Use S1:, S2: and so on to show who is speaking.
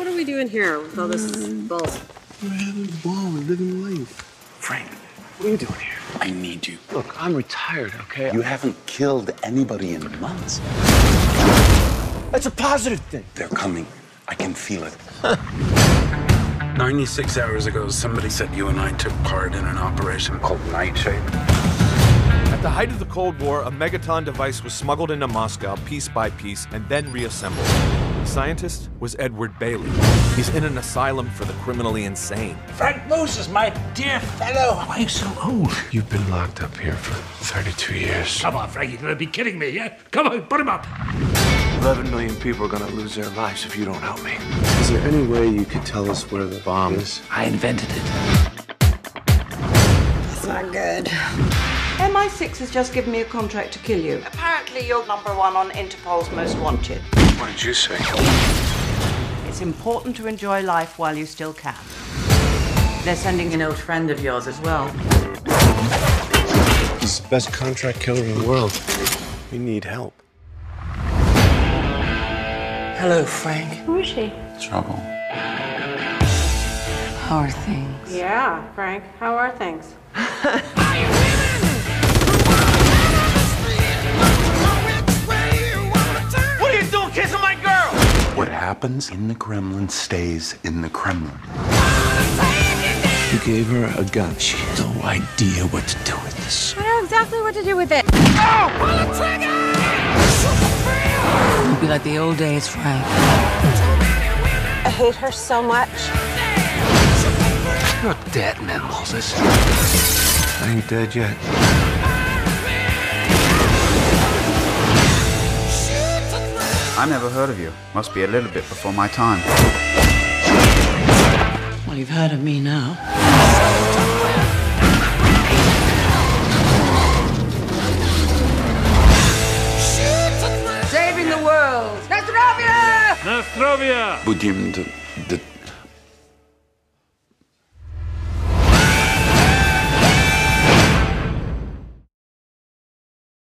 S1: What are we doing here with all this bull?
S2: We're having a ball. We're living life.
S3: Frank, what are you doing here? I need you.
S2: Look, I'm retired, okay?
S3: You haven't killed anybody in months.
S2: That's a positive thing.
S3: They're coming. I can feel it. 96 hours ago, somebody said you and I took part in an operation called Nightshade.
S4: At the height of the Cold War, a megaton device was smuggled into Moscow piece by piece and then reassembled. The scientist was Edward Bailey. He's in an asylum for the criminally insane.
S5: Frank Moose is my dear fellow. Why are you so old?
S2: You've been locked up here for 32 years.
S5: Come on, Frank, you're gonna be kidding me, yeah? Come on, put him up.
S2: 11 million people are gonna lose their lives if you don't help me. Is there any way you could tell us where the bomb is?
S5: I invented it.
S1: That's not good.
S6: MI6 has just given me a contract to kill you. Apparently you're #1 on Interpol's Most Wanted.
S2: What did you say?
S6: It's important to enjoy life while you still can. They're sending an old friend of yours as well.
S2: He's the best contract killer in the world. We need help.
S6: Hello, Frank.
S1: Who is she?
S3: Trouble.
S6: How are things?
S1: Yeah, Frank. How are things?
S5: What are you doing kissing my girl?
S3: What happens in the Kremlin stays in the Kremlin.
S2: You gave her a gun. She has no idea what to do with this.
S1: I know exactly what to do with it.
S6: It'll be like the old days, Frank.
S1: I hate her so much.
S2: You're dead, man, Moses. I ain't dead yet.
S7: I never heard of you. Must be a little bit before my time.
S6: Well, you've heard of me now. Saving the world! Nostrovia!
S5: Nostrovia!
S3: Будем